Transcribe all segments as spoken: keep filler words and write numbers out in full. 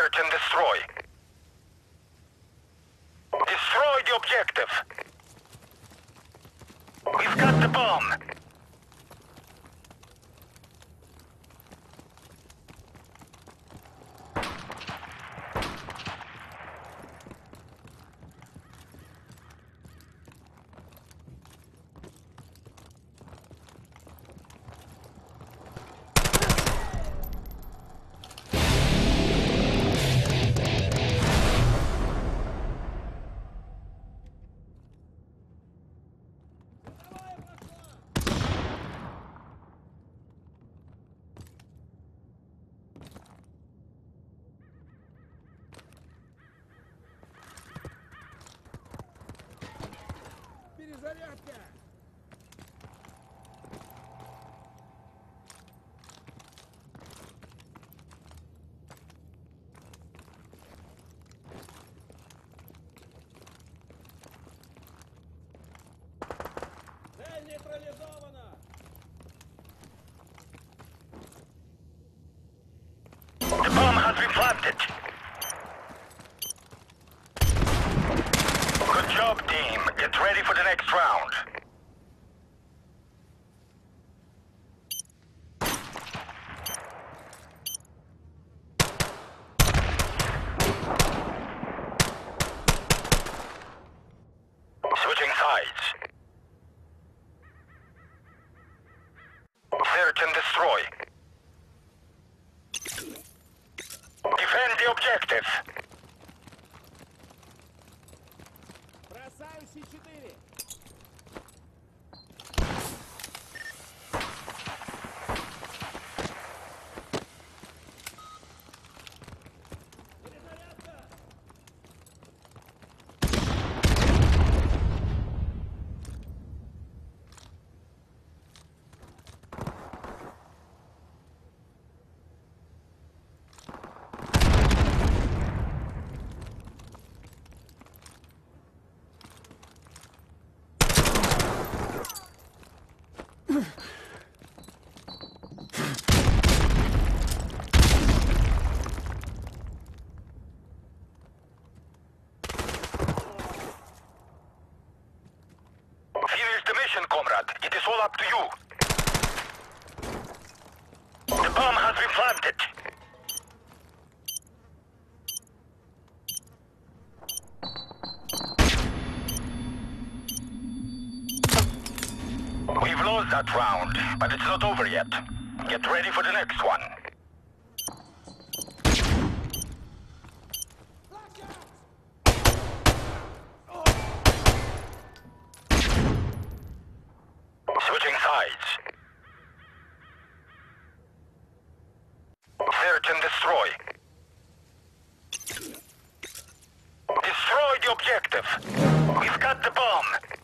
Search and destroy. Destroy the objective. We've got the bomb. Перезарядка! Цель нейтрализована! The bomb has been planted. Good job, team. Get ready for the next round. Switching sides. Search and destroy. Defend the objective. Бросающий четыре! Перезарядка! Finish the mission, comrade. It is all up to you. The bomb has been planted. We've lost that round, but it's not over yet. Get ready for the next one. Switching sides. Search and destroy. Destroy the objective. We've got the bomb.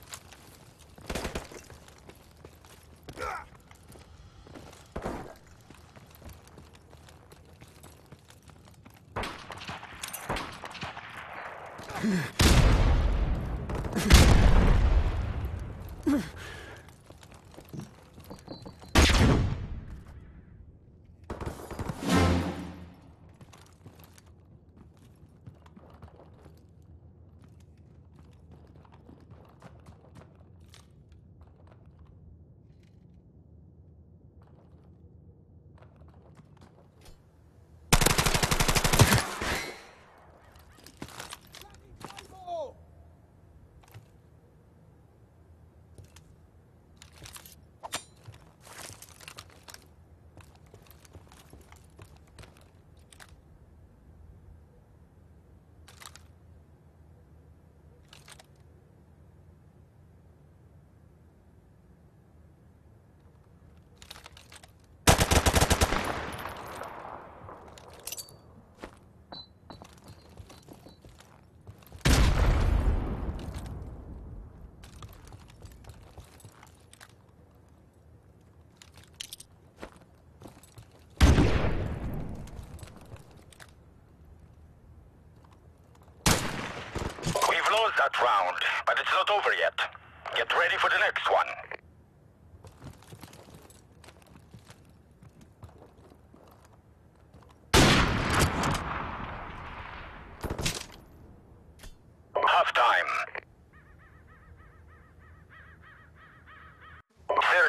That round, but it's not over yet. Get ready for the next one.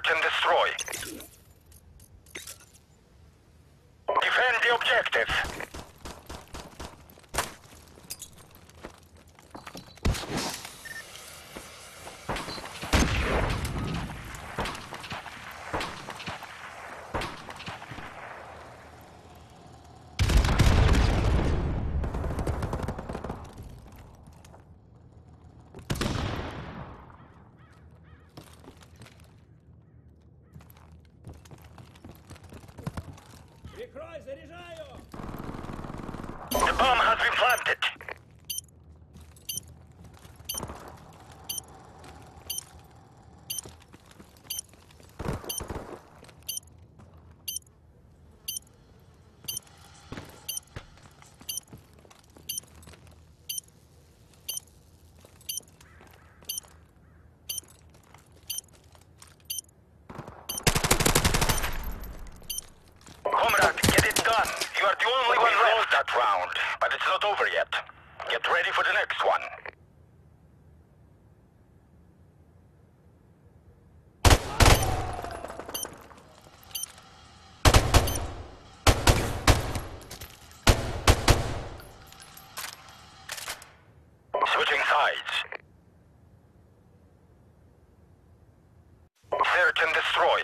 Search and destroy. Defend the objective. Прикрой, заряжаю! The bomb has been planted. Comrade, get it done. You are the only one left that round, but it's not over yet. Get ready for the next one. Switching sides. Search and destroy.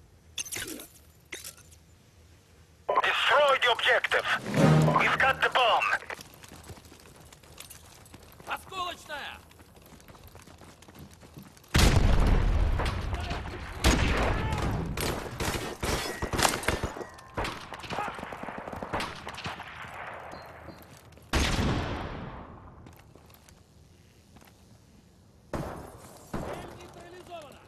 Destroy the objective. We've got the bomb. Осколочная! Цель нейтрализована!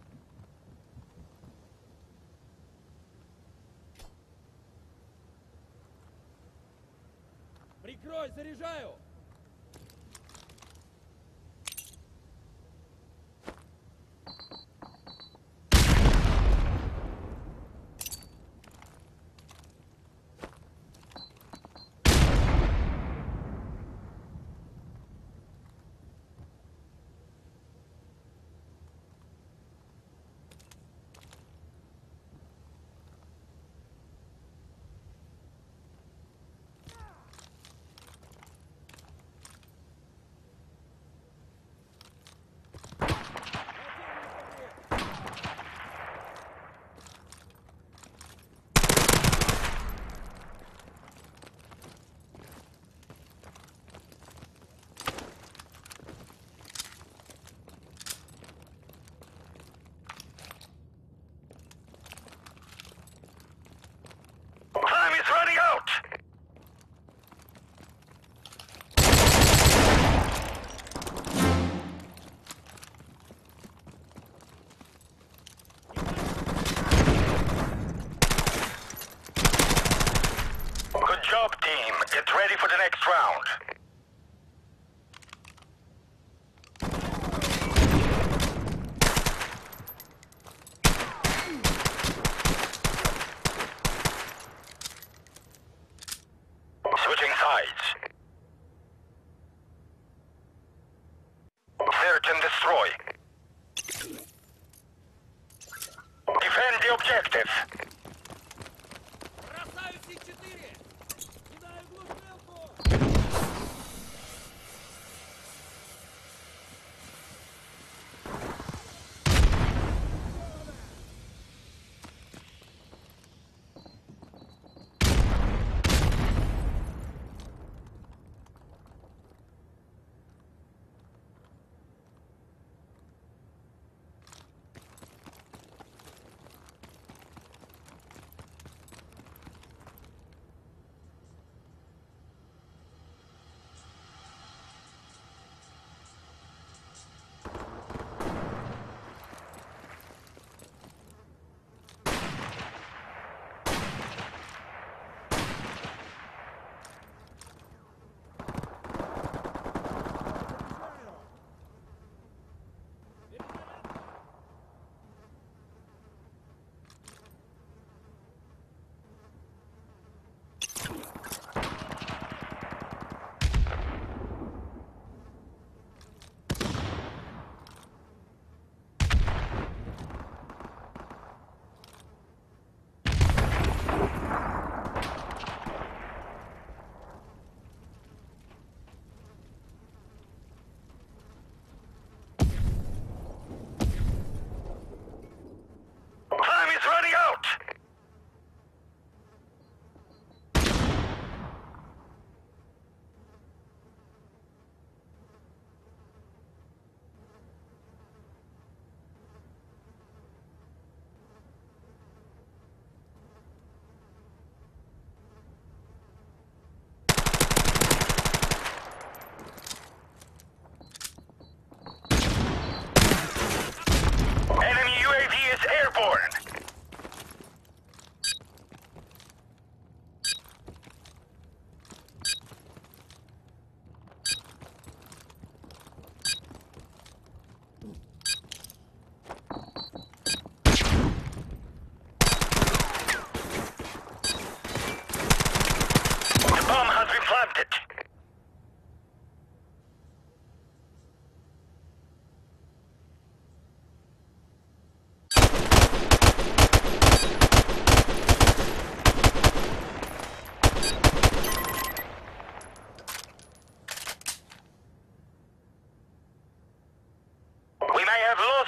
Прикрой, заряжаю! Time is running out! Good job, team. Get ready for the next round. Switching sides. Search and destroy. Defend the objective. Бросаю си четыре! Кидаю глушилку!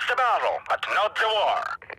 the battle, but not the war.